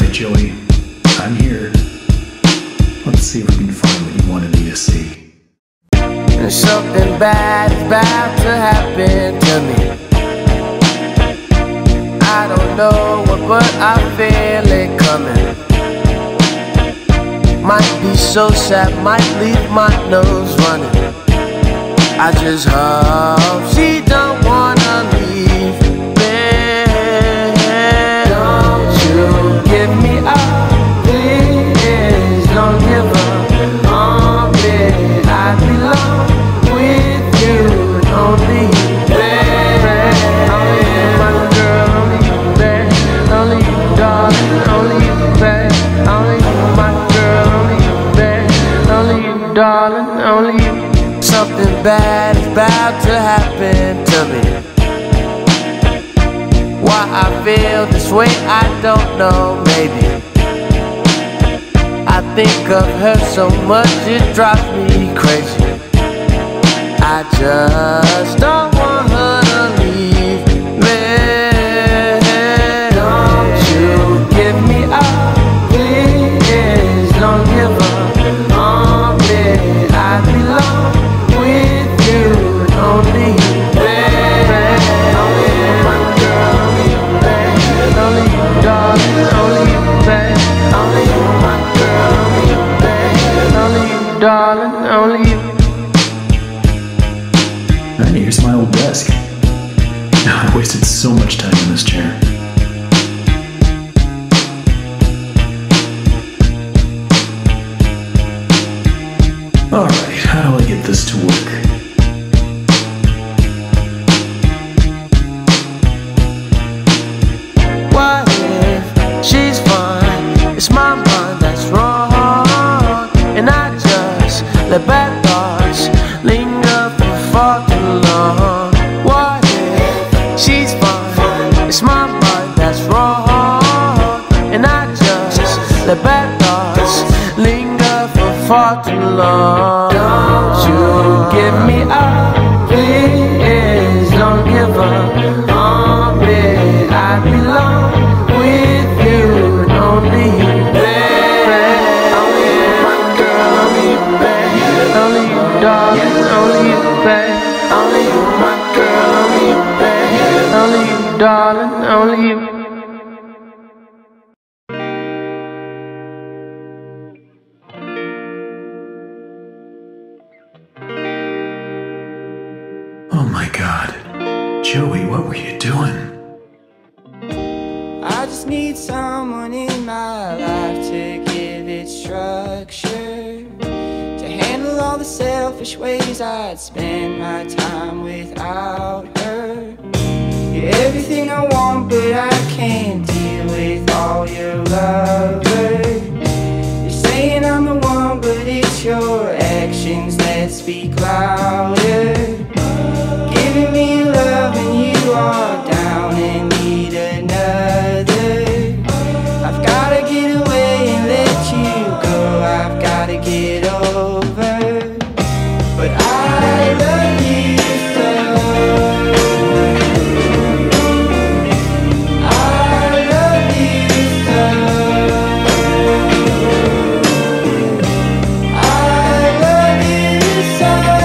right, Joey. I'm here. Let's see if we can find what you wanted me to see. And something bad is about to happen to me. I don't know what, but I feel it coming. Might be so sad, might leave my nose running. I just hope she don't wanna leave me. Don't you give me up, please. Don't give up on me. I belong with you, only you, baby. Only you, my girl, only you, baby. Only you, darling, only you, baby. Only you, my girl, only you, baby. Only you, darling, only you. Something bad is about to happen to me. Why I feel this way, I don't know, maybe. I think of her so much, it drives me crazy. I just don't want her to leave me. Don't you give me up, please. Don't give up on me. I belong with you, only you, baby. Only you, my girl, only you, baby. Only you, darling, only you, baby. Only you, my girl, only you, baby. Only you, darling, only you. And here's my old desk. I wasted so much time in this chair. Alright, how do I get this to work? What if she's fine? It's my mind that's wrong, and I just let bad thoughts linger for far too long. What if she's fine? It's my mind that's wrong, and I just let bad thoughts linger for far too long. Don't you give me up, please. Don't give up on me. I belong with you, only you, baby. Only you, my girl, only you, baby. Only you, darling, only you, baby. Only you, my girl, only you, baby. Only you, darling, only you. Oh my god. Joey, what were you doing? I just need someone in my life to give it structure, to handle all the selfish ways I'd spend my time without her. You're everything I want, but I can't deal with all your lovers. You're saying I'm the one, but it's your actions that speak louder. Giving me love and you are down and need another. I've gotta get away and let you go. I've gotta get over. But I love you so. I love you so. I love you so.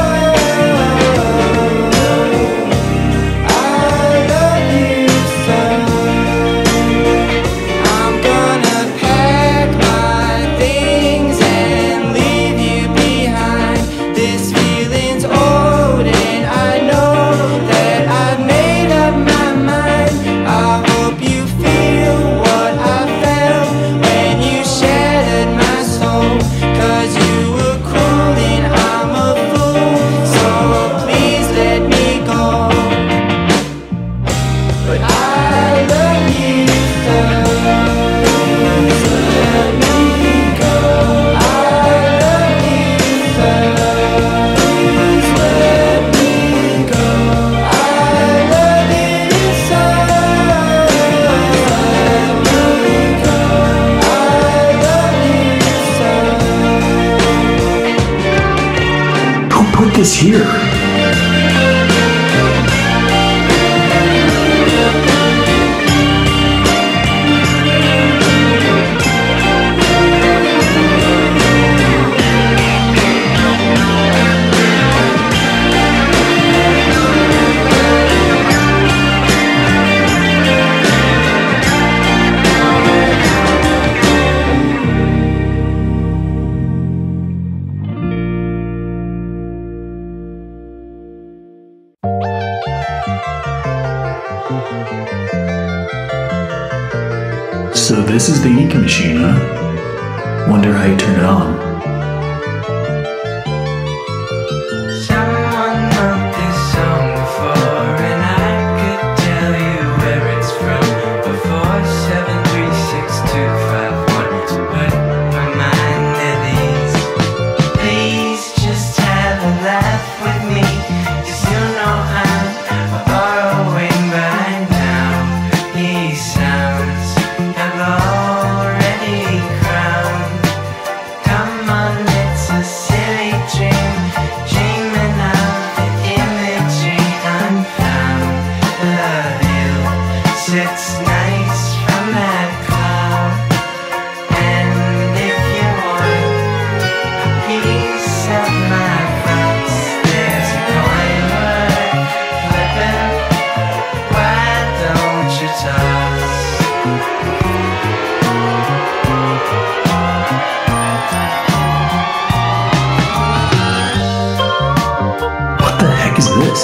Put this here. So this is the ink machine, huh? Wonder how you turn it on. Someone wrote this song before, and I could tell you where it's from. Before 7362251, to put my mind at ease. Please just have a laugh with me, 'cause you know I'm borrowing by now. These sounds have already crowned. Come on, it's a silly dream, dreaming of the imagery unfound. The view sits nice from that cloud, and if you want a piece of my thoughts, there's a coin worth flipping. Why don't you toss? What the heck is this?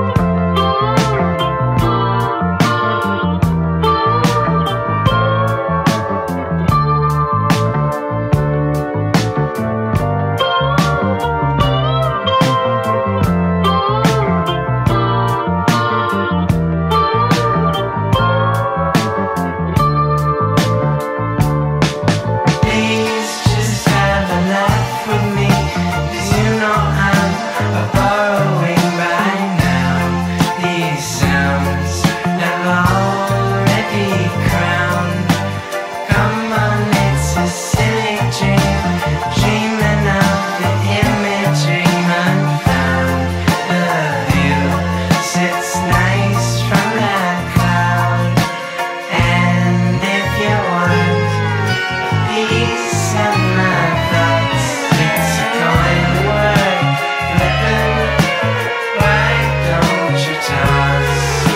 Please just have a laugh with me, 'cause you know I'm borrowing by now. These sounds have already crowned. Come on, it's a silly dream, dreaming of the imagery unfound. The view sits nice from that cloud, and if you want piece of my thoughts, it's a coin worth flipping. Why don't you toss?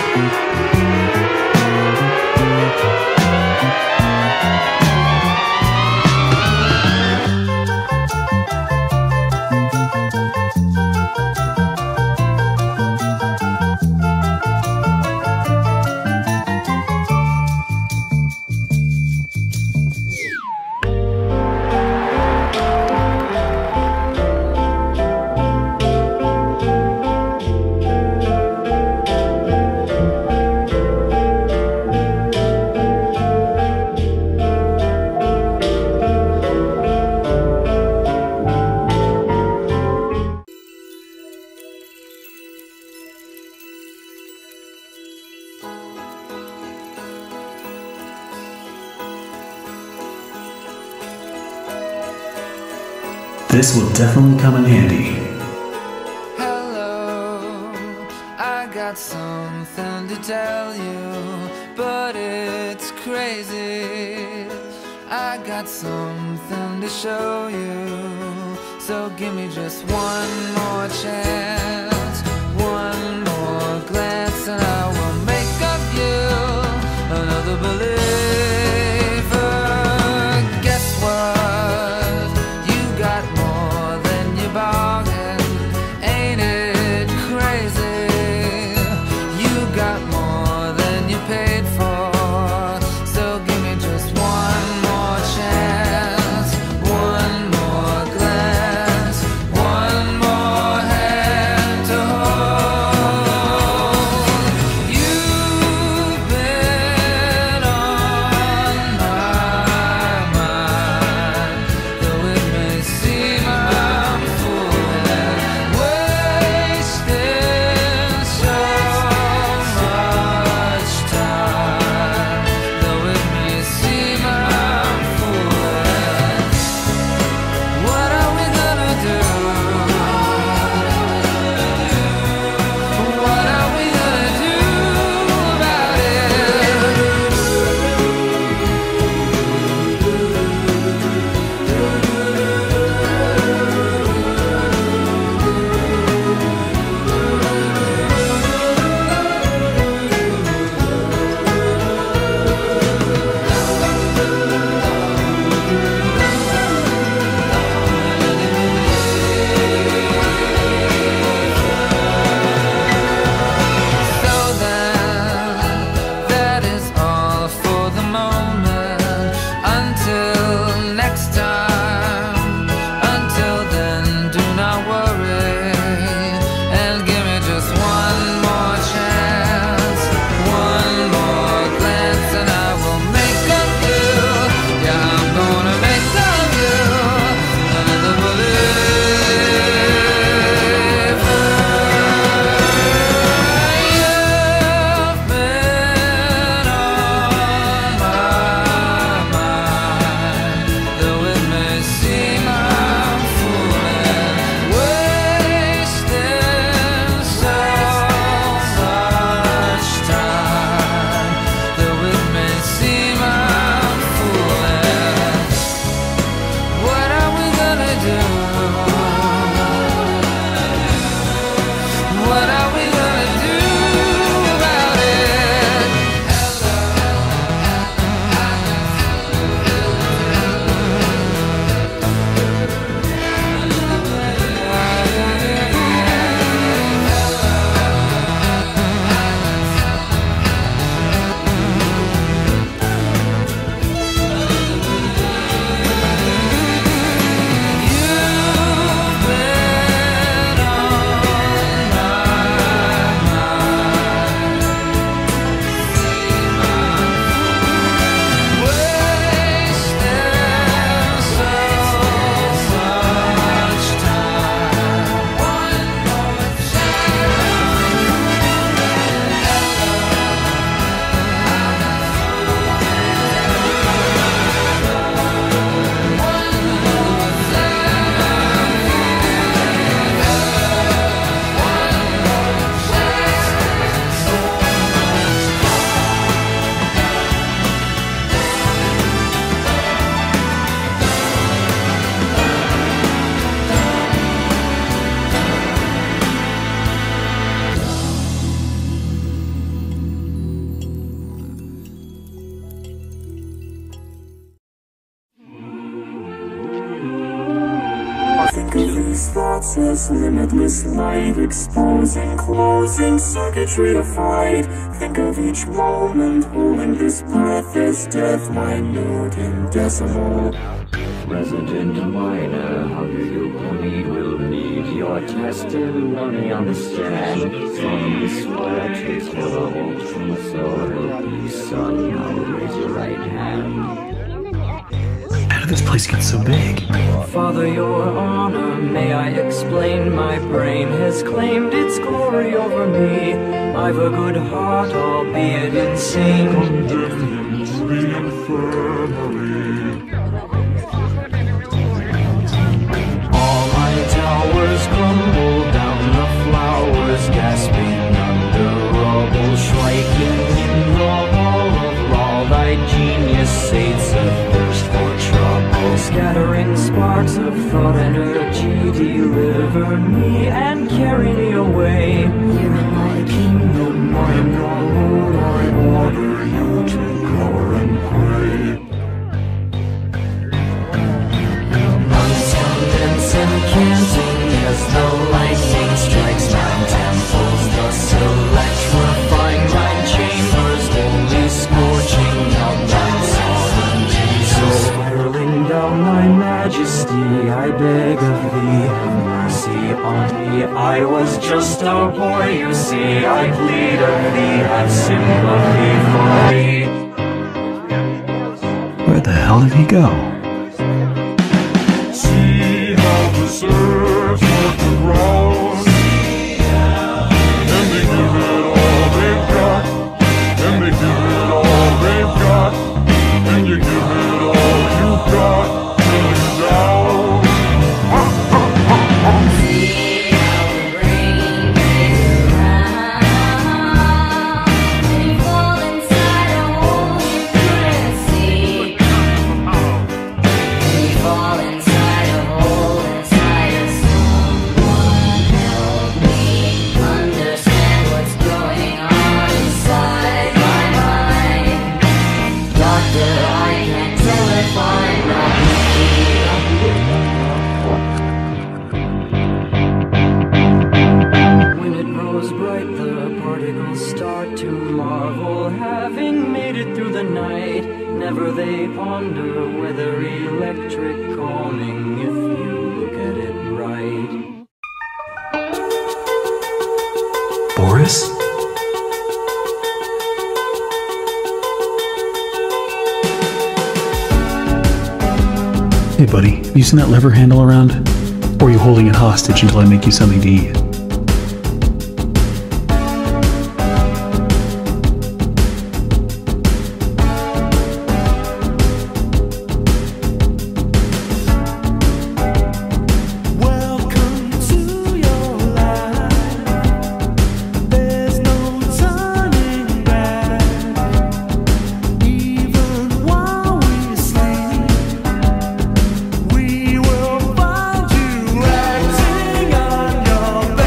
This will definitely come in handy. Hello, I got something to tell you, but it's crazy. I got something to show you, so give me just one more chance, one more glance, and I will make of you another believer. Guess what? You got more than you bargained. Ain't it crazy? You got more than you paid for. So give me just one more chance, one more glance, one more hand to hold. You these thoughts as limitless light, exposing, closing circuitry to fight. Think of each moment, holding this breath as death, minute and decimal. Resident minor, how do you bleed? Will need your testimony on the stand. From the sweat to terrible truth, so help you, son. Now raise your right hand. How did this place get so big? Father, your honor, may I explain? My brain has claimed its glory over me. I've a good heart, albeit insane. Condemn him to the infirmary. All my towers crumble down, the flowers gasping under rubble, striking in the hall of law. Thy genius sates a thirst for trouble, scattering sparks of thought energy. Deliver me and carry me away. Here in my kingdom, I am your Lord. I order you to go and pray. Canting as the lightning strikes down temples, thus electrifying my chambers, holy scorching of thy sovereignty. So hurling down thy majesty, I beg of thee, have mercy on me. I was just a boy, you see. I plead of thee, have sympathy for me. Where the hell did he go? Serves what the ground, and they give it all they've got, and they give it all they've got, and you give it all you've got, till you're down. See how the brain plays around, and you fall inside a hole you couldn't see, and you fall inside a hole. Never they ponder whether electric calming if you look at it right. Boris? Hey buddy, have you seen that lever handle around? Or are you holding it hostage until I make you something to eat? Acting on your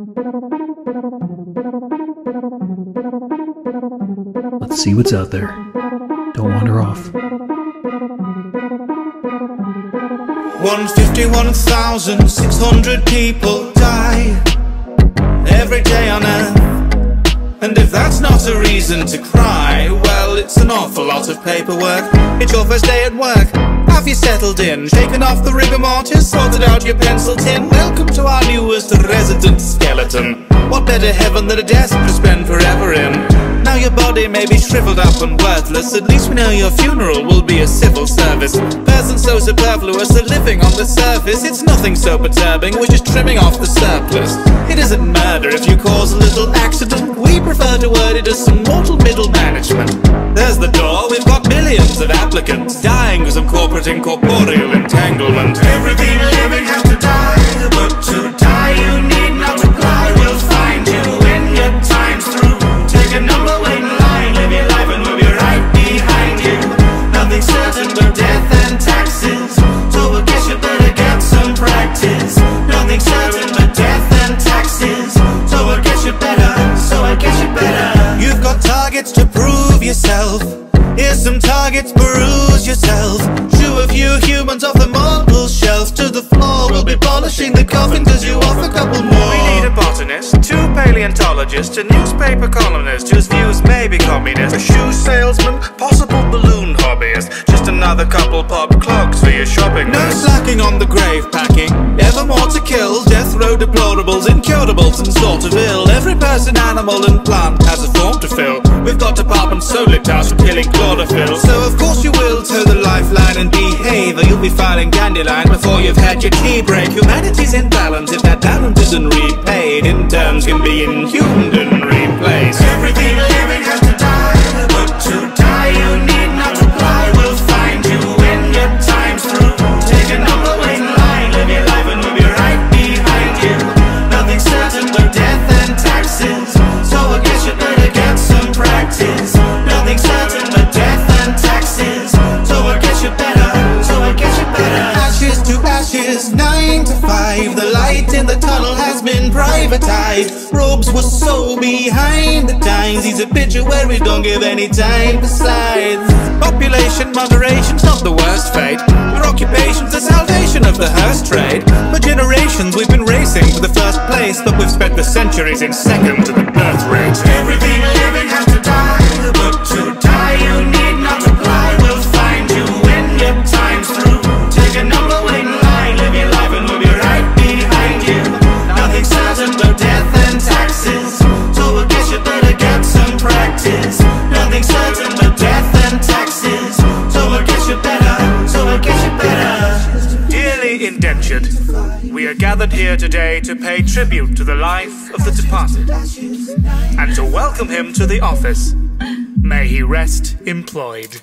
Let's see what's out there. Don't wander off. 151,600 people die every day on Earth. And if that's not a reason to cry, well, it's an awful lot of paperwork. It's your first day at work. Have you settled in? Shaken off the rigor mortis? Sorted out your pencil tin? Welcome to our newest resident skeleton. What better heaven than a desk to spend forever in? Now your body may be shriveled up and worthless. At least we know your funeral will be a civil service. Person so superfluous, a living on the surface. It's nothing so perturbing, we're just trimming off the surplus. It isn't murder if you cause a little accident. We prefer to word it as some mortal middle management. There's the door, we've got millions of applicants, dying because of corporate incorporeal entanglement. Everything living has to die, but to die you need not reply. We'll find you when your time's through. Take a number, wait in line, live your life and we'll be right behind you. Nothing certain but death and taxes, so I guess you better get some practice. Nothing certain but death and taxes, so I guess you better. You've got targets to prove yourself. Here's some targets, peruse yourself. Shoo a few humans off the marble shelf to the floor. We'll be polishing the coffin cause you off a couple more. We need a botanist, 2 paleontologists, a newspaper columnist whose views may be communist, a shoe salesman, possible balloon hobbyist, just another couple pop clogs for your shopping list. No slacking on the grave packing, ever more to kill. Death row deplorables, incurables and sort of ill. Every person, animal and plant has a form to fill. We've got departments solely tasked with killing chlorophyll. So of course you will toe the lifeline and behave, or you'll be filing dandelion before you've had your tea break. Humanity's in balance if that balance isn't repaid. Interns can be inhumed and replaced. Everything living has to die, but to die you need not reply. We'll find you when your time's through. Take a number, wait in line, live your life and we'll be right behind you. Nothing certain but death and taxes, so I guess you better get some practice. Nothing certain but death and taxes, so I guess you better. Ashes to ashes, 9 to 5. The light in the tunnel has been privatized. Robes were so behind the times. He's a picture where we don't give any time for slides. Population moderation's not the worst fate. Our occupation's the salvation of the hearse trade. For generations we've been racing for the first place, but we've spent the centuries in second to the birth rate. Everything living has to die, but to die you need not reply. We'll find you when your time's through. Take a number, wait in line, live your life and we'll be right behind you. Nothing certain but death and taxes, so I guess you better get some practice. Nothing certain but death and taxes, so I guess you better. Dearly indentured, we are gathered here today to pay tribute to the life of the departed, and to welcome him to the office. May he rest employed.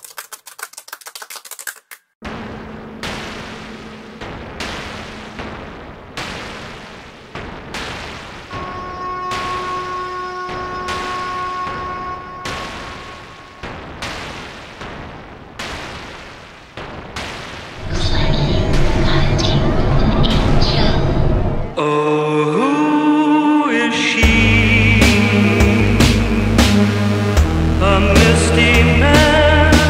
Oh, who is she? A misty man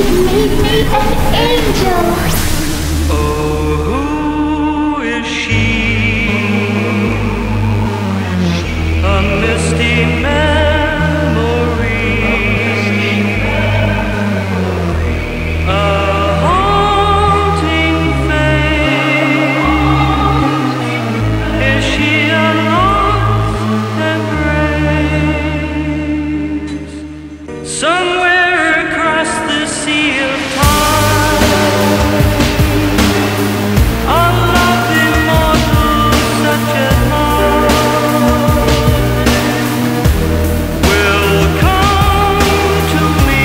made me an angel. Oh, who is she? A misty memory, a haunting face. Is she a lost embrace? Somewhere across the sea of time, a love immortal such as mine will come to me.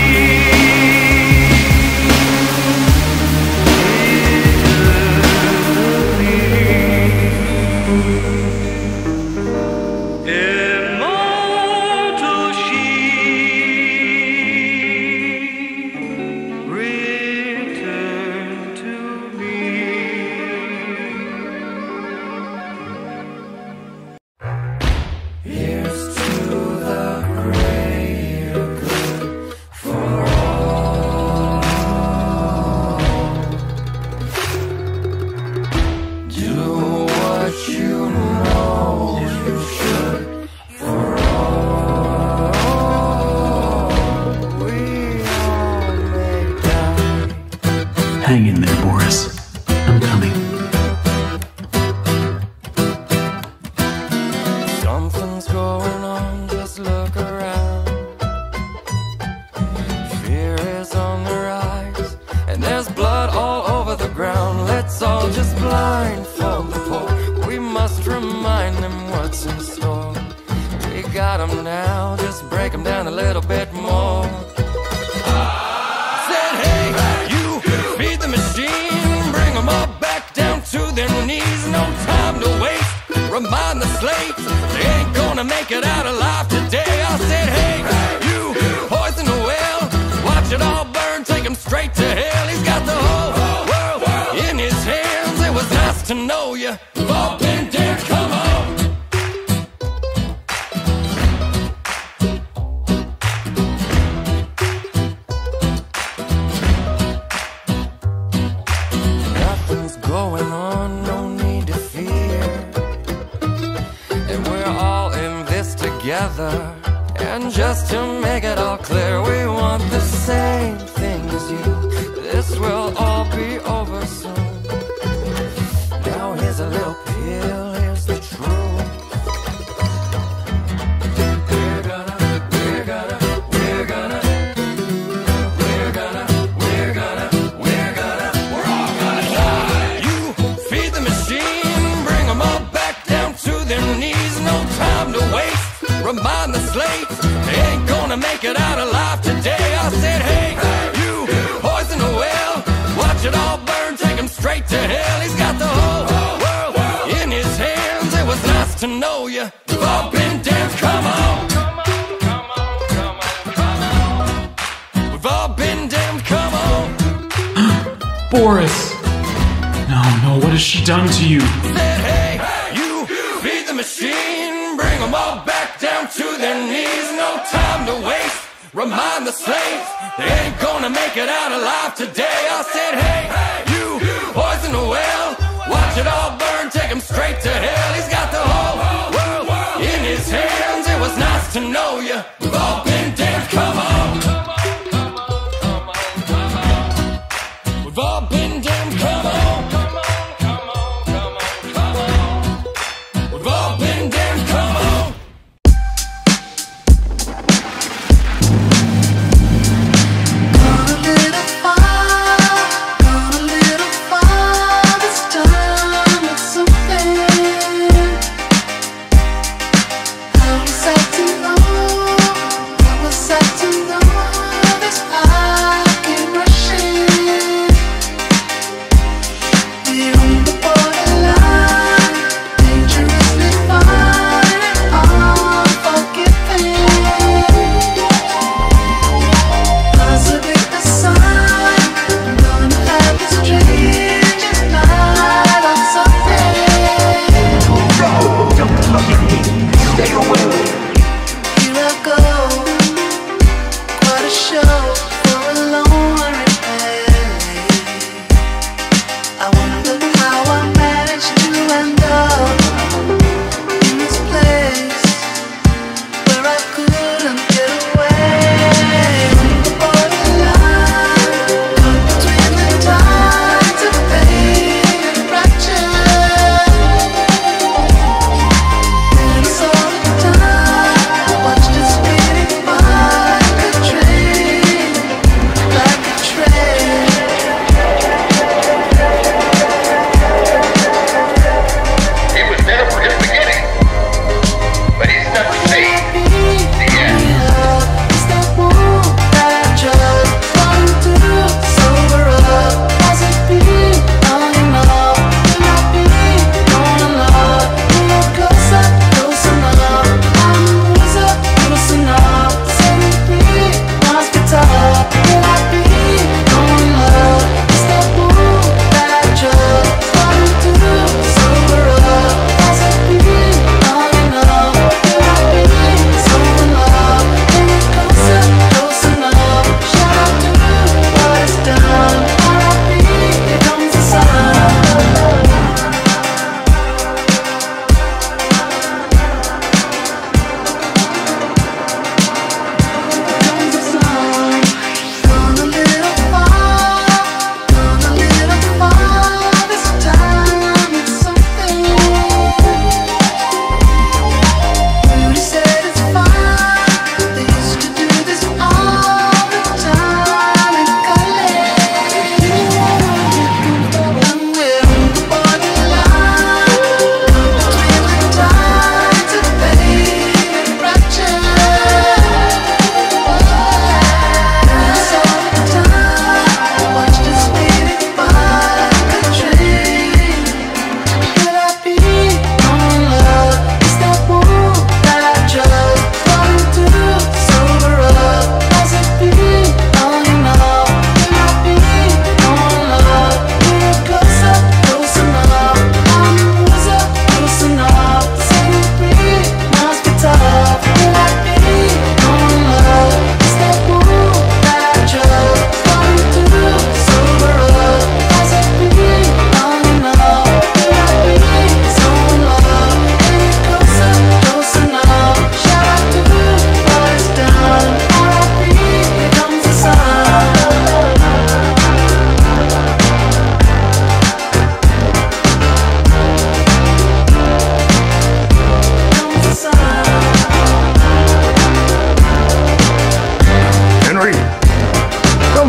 Immortal she, return to me. Here's to the greater good for all. Do what you know you should for all. We all may die. Hang in there, Boris. I'm coming. Something's going on, just look around. Fear is on the rise, and there's blood all over the ground. Let's all just blindfold the poor. We must remind them what's in store. We got them now, just break them down a little bit more. Said, hey, you feed the machine, bring them all back down to their knees. No time to waste, remind the slaves they ain't gonna make it out alive today. I said, hey, you poison the well, watch it all burn, take him straight to hell. He's got the whole world in his hands. It was nice to know you. We've all been there, come on. Nothing's going on, no need to fear. And we're all in this together. And just to make it all clear, we want the same thing as you. This will all be over soon. Now here's a little pill, here's the truth. We're gonna remind the slaves they ain't gonna make it out alive today. I said, hey, you poison the well, watch it all burn, take him straight to hell. He's got the whole world in his hands. It was nice to know you. We've all been damned, come on. We've all been damned, come on. Boris! No, what has she done to you? Said, hey, you feed the machine, bring them all back down to their knees. No time to waste, remind the slaves they ain't gonna make it out alive today. I said, hey, you poison the well, watch it all burn, take him straight to hell. He's got the whole world in his hands. It was nice to know you. We've all been damned, come on. We've all been damned, come on. We've all been damned, come on. Gone a little far this time with something. How was I to know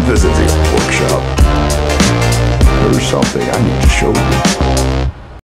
Visit the